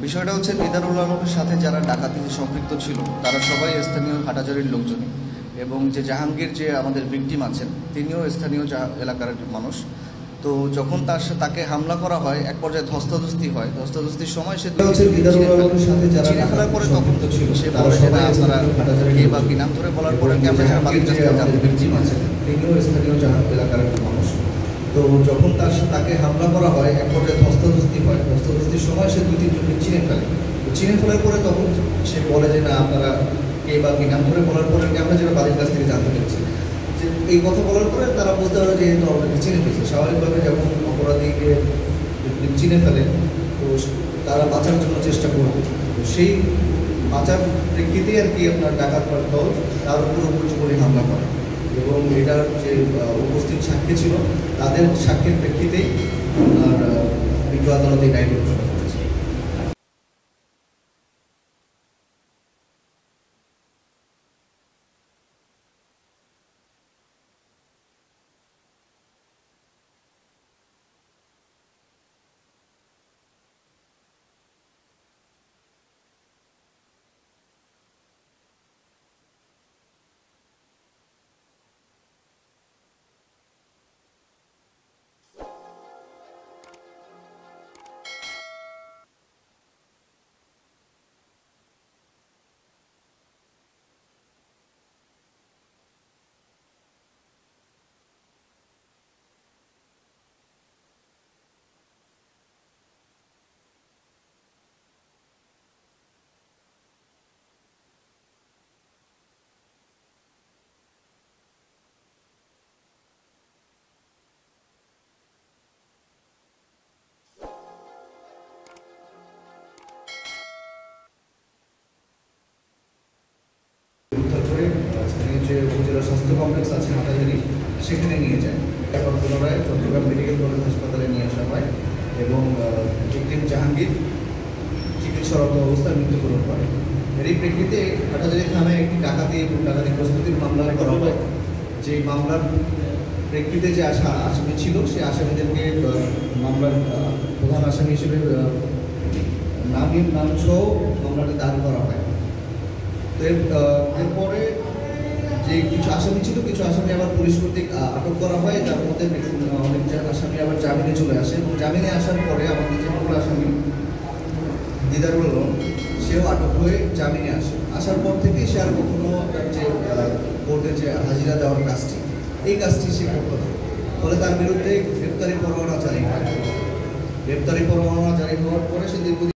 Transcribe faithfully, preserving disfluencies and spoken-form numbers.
বিষয়টা হচ্ছে দিদারুল আলমের সাথে যারা ডাকাতিতে সম্পৃক্ত ছিল তারা সবাই স্থানীয় হাটাজারির লোকজনই, এবং যে জাহাঙ্গীর যে আমাদের ভিকটিম আছেন তিনিও স্থানীয় এলাকার মানুষ। তো যখন তার তাকে হামলা করা হয়, এক পর্যায়ে ধস্তাধস্তি হয়। ধস্তাধস্তির সময় সে চিনে ফেলার পরে তখন তো ছিল সে বলে যে না আপনারা কে বা কি নাম ধরে বলার পরে আমরা যারা বাড়ির কাছ থেকে জানতে পেরেছি তিনিও স্থানীয় এলাকার মানুষ। তো যখন তার তাকে হামলা করা হয়, এক পর্যায়ে ধস্তাধস্তি হয়। ধস্তাধস্তির সময় সে দুই তিনজনকে চিনে ফেলে। চিনে ফেলার পরে তখন সে বলে যে না আপনারা কে বা কি নাম ধরে বলার পরে আমরা যারা বাড়ির কাছ থেকে জানতে পেরেছি যে এই কথা বলার পরে তারা বুঝতে পারে যে তো আমাদেরকে চিনে ফেলছে। স্বাভাবিকভাবে যখন অপরাধীকে চিনে ফেলে তো তারা বাঁচার জন্য চেষ্টা করবে। তো সেই বাঁচার প্রেক্ষিতে আর কি আপনার ডাকাত দল তার উপর উপর্যুপরি হামলা করে, এবং এটার যে উপস্থিত সাক্ষী ছিল তাদের সাক্ষীর প্রেক্ষিতেই আপনার বিজ্ঞ আদালতে এই রায় ঘোষণা করেছে। উদ্ধার করে স্থানীয় যে উপজেলা স্বাস্থ্য কমপ্লেক্স আছে হাটাজারি সেখানে নিয়ে যায়। এখন পুনরায় চট্টগ্রাম মেডিকেল কলেজ হাসপাতালে নিয়ে আসা হয়, এবং ভিকটিম জাহাঙ্গীর চিকিৎসারত অবস্থায় মৃত্যুবরণ করে। এরই প্রেক্ষিতে হাটাজারি থানায় একটি ডাকাতি এবং ডাকাতি প্রস্তুতির মামলা করা হয়। যে মামলার প্রেক্ষিতে যে আশা আসামি ছিল সেই আসামিদেরকে মামলার প্রধান আসামি হিসেবে নামের নাম সহ মামলাটা দায়ের করা হয়। তো এরপরে যে কিছু আসামি ছিল, কিছু আসামি আবার পুলিশ কর্তৃক আটক করা হয়, যার মধ্যে অনেক আসামি আবার জামিনে চলে আসে। এবং জামিনে আসার পরে আমাদের যে মূল আসামি দিদারুল আলম সেও আটক হয়ে জামিনে আসে। আসার পর থেকে সে আর কখনো যে কোর্টে যে হাজিরা দেওয়ার কাজটি এই কাজটি সে করতে থাকে। ফলে তার বিরুদ্ধে গ্রেপ্তারি পরোয়ানা জারি হয়। গ্রেপ্তারি পরোয়ানা জারি হওয়ার পরে সে দীর্ঘদিন